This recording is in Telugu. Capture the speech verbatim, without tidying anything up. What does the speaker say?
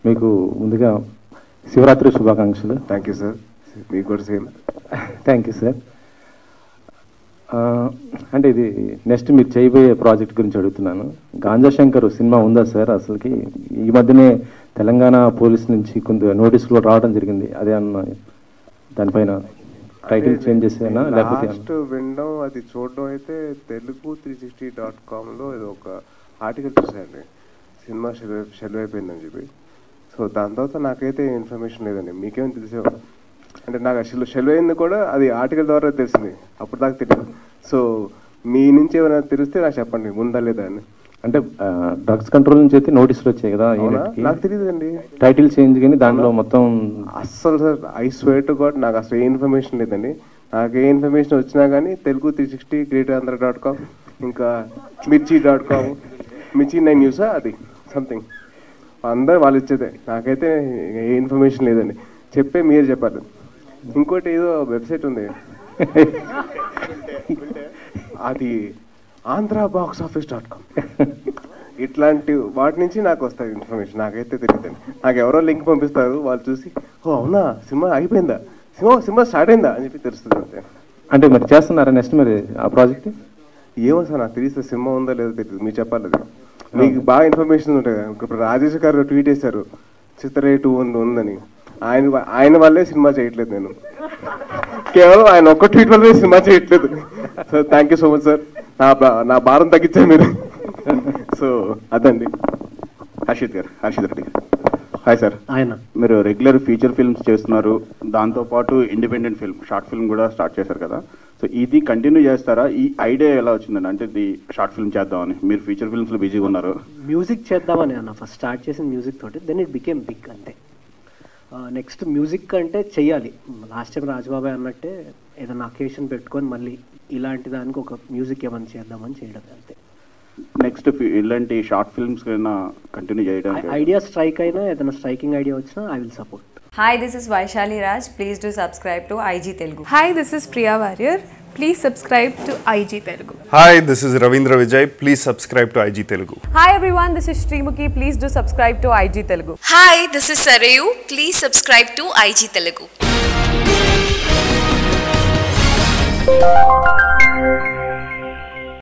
మీకు ముందుగా శివరాత్రి శుభాకాంక్షలు. Thank you sir. మీకు కూడా సేమ్. Thank you sir. అంటే ఇది నెక్స్ట్ మీరు చేయబోయే ప్రాజెక్ట్ గురించి అడుగుతున్నాను. గాంజా శంకర్ సినిమా ఉందా సార్? అసలుకి ఈ మధ్యనే తెలంగాణ పోలీస్ నుంచి కొంత నోటీసులు రావడం జరిగింది. అదే అన్న దానిపైన టైటిల్ చేంజ్ చేసేనా లేకపోతే లాస్ట్ వినడం అది చూడడం అయితే తెలుగు త్రీ సిక్స్టీ డాట్ కామ్లో ఏదో ఒక ఆర్టికల్ చూసాయండి, సినిమా షెల్ షెల్ అయిపోయిందని చెప్పి. సో దాని తర్వాత నాకైతే ఇన్ఫర్మేషన్ లేదండి. మీకేమైనా తెలిసేవా? అంటే నాకు షెల్ షెల్ అయింది కూడా అది ఆర్టికల్ ద్వారా తెలిసింది, అప్పుడు దాకా తెలియదు. సో మీ నుంచి ఏమైనా తెలిస్తే నాకు చెప్పండి, ఉందా లేదా అని. అంటే డ్రగ్స్ కంట్రోల్ నుంచి అయితే నోటీసులు వచ్చాయి కదా, నాకు తెలియదు అండి. టైటిల్ చేంజ్ కానీ దాంట్లో మొత్తం అస్సలు sir I swear to god నాకు అసలు ఏ ఇన్ఫర్మేషన్ లేదండి. నాకు ఏ ఇన్ఫర్మేషన్ వచ్చినా కానీ Telugu three sixty great Andhra dot com ఇంకా Mirchi dot com Mirchi nine న్యూసా అది సంథింగ్ అందరు వాళ్ళు ఇచ్చేదే. నాకైతే ఏ ఇన్ఫర్మేషన్ లేదండి. చెప్పే మీరు చెప్పాలి. ఇంకోటి ఏదో వెబ్సైట్ ఉంది అది Andhra box office dot com, ఇట్లాంటి వాటి నుంచి నాకు వస్తుంది ఇన్ఫర్మేషన్. నాకైతే తెలియదండి. నాకు ఎవరో లింక్ పంపిస్తారు, వాళ్ళు చూసి ఓ అవునా సినిమా అయిపోయిందా, సినిమా సినిమా స్టార్ట్ అయిందా అని చెప్పి తెలుస్తుంది అంతే. అంటే మరి చేస్తున్నారా నెక్స్ట్ మరి ఆ ప్రాజెక్ట్? ఏమో సార్ నాకు తెలిస్తే సినిమా ఉందో లేదో తెలియదు, మీరు చెప్పాలి. అది మీకు బాగా ఇన్ఫర్మేషన్ ఉంటాయి కదా. ఇప్పుడు రాజేష్ గారు ట్వీట్ చేశారు చిత్రరే టూ ఉంది ఉందని. ఆయన ఆయన వల్లే సినిమా చేయట్లేదు నేను, కేవలం ఆయన ఒక్క ట్వీట్ వల్లే సినిమా చేయట్లేదు. Sir thank you so much sir, నా నా భారం తగ్గించారు మీరు. సో అదండి. హర్షిత్ గారు, హర్షిత్ రెడ్డి గారు హాయ్ సార్. ఆయన మీరు రెగ్యులర్ ఫీచర్ ఫిల్మ్స్ చేస్తున్నారు, దాంతోపాటు ఇండిపెండెంట్ ఫిల్మ్ షార్ట్ ఫిల్మ్ కూడా స్టార్ట్ చేశారు కదా. సో ఇది కంటిన్యూ చేస్తారా? ఈ ఐడియా ఎలా వచ్చిందండి? అంటే ఇది షార్ట్ ఫిల్మ్ చేద్దామని, మీరు ఫీచర్ ఫిల్మ్స్లో బిజీగా ఉన్నారు. మ్యూజిక్ చేద్దామని అన్న ఫస్ట్ స్టార్ట్ చేసిన మ్యూజిక్ తోటి, దెన్ ఇట్ బికేమ్ బిగ్. అంతే. నెక్స్ట్ మ్యూజిక్ అంటే చెయ్యాలి. లాస్ట్ టైం రాజబాబాయ్ అన్నట్టే ఏదైనా అకేషన్ పెట్టుకొని మళ్ళీ ఇలాంటి దానికి ఒక మ్యూజిక్ ఏమైనా చేద్దామని చేయడం అంతే. నెక్స్ట్ ఇలాంటి షార్ట్ ఫిల్మ్స్ కైనా కంటిన్యూ చేయడానికి ఐడియా స్ట్రైక్ అయినా ఏదైనా స్ట్రైకింగ్ ఐడియా వచ్చినా I will support. Hi, this is Vaishali Raj. Please do subscribe to I G Telugu. Hi, this is Priya Warrior. Please subscribe to I G Telugu. Hi, this is Ravindra Vijay. Please subscribe to I G Telugu. Hi everyone, this is Srimuki. Please do subscribe to I G Telugu. Hi, this is Sarayu. Please subscribe to I G Telugu.